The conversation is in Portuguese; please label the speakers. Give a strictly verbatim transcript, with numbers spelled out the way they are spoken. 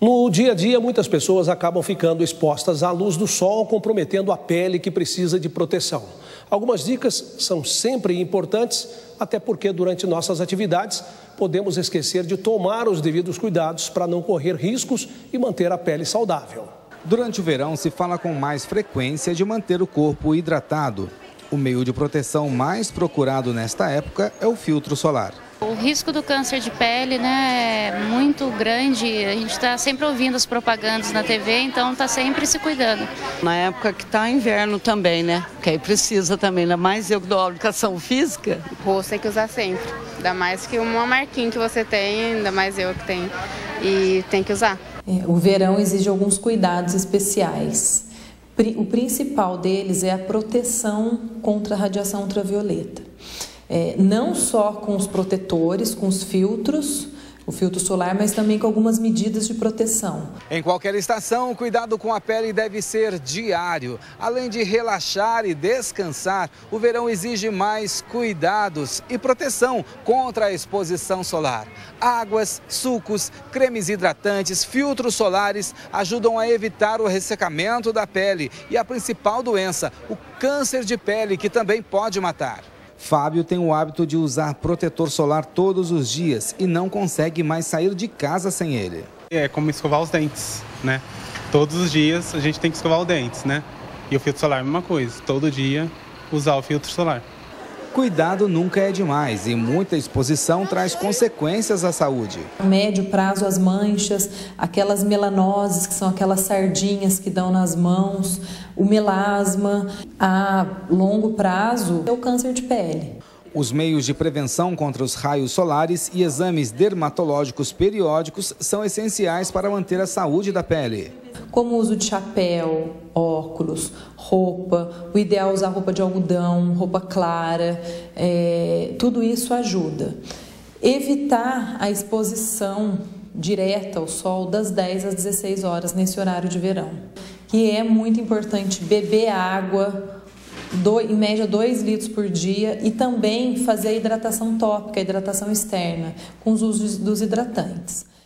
Speaker 1: No dia a dia, muitas pessoas acabam ficando expostas à luz do sol, comprometendo a pele que precisa de proteção. Algumas dicas são sempre importantes, até porque durante nossas atividades podemos esquecer de tomar os devidos cuidados para não correr riscos e manter a pele saudável.
Speaker 2: Durante o verão, se fala com mais frequência de manter o corpo hidratado. O meio de proteção mais procurado nesta época é o filtro solar.
Speaker 3: O risco do câncer de pele, né, é muito grande. A gente está sempre ouvindo as propagandas na T V, então está sempre se cuidando.
Speaker 4: Na época que está inverno também, né? Que aí precisa também, ainda mais eu que dou aula de educação física.
Speaker 5: O rosto tem que usar sempre, ainda mais que uma marquinha que você tem, ainda mais eu que tenho, e tem que usar.
Speaker 6: É, o verão exige alguns cuidados especiais. O principal deles é a proteção contra a radiação ultravioleta. É, não só com os protetores, com os filtros, o filtro solar, mas também com algumas medidas de proteção.
Speaker 2: Em qualquer estação, o cuidado com a pele deve ser diário. Além de relaxar e descansar, o verão exige mais cuidados e proteção contra a exposição solar. Águas, sucos, cremes hidratantes, filtros solares ajudam a evitar o ressecamento da pele e a principal doença, o câncer de pele, que também pode matar. Fábio tem o hábito de usar protetor solar todos os dias e não consegue mais sair de casa sem ele.
Speaker 7: É como escovar os dentes, né? Todos os dias a gente tem que escovar os dentes, né? E o filtro solar é a mesma coisa, todo dia usar o filtro solar.
Speaker 2: Cuidado nunca é demais e muita exposição traz consequências à saúde.
Speaker 6: A médio prazo, as manchas, aquelas melanoses, que são aquelas sardinhas que dão nas mãos, o melasma. A longo prazo, é o câncer de pele.
Speaker 2: Os meios de prevenção contra os raios solares e exames dermatológicos periódicos são essenciais para manter a saúde da pele.
Speaker 6: Como o uso de chapéu, óculos, roupa, o ideal é usar roupa de algodão, roupa clara, é, tudo isso ajuda. Evitar a exposição direta ao sol das dez às dezesseis horas nesse horário de verão. Que é muito importante beber água, do, em média dois litros por dia, e também fazer a hidratação tópica, a hidratação externa, com os usos dos hidratantes.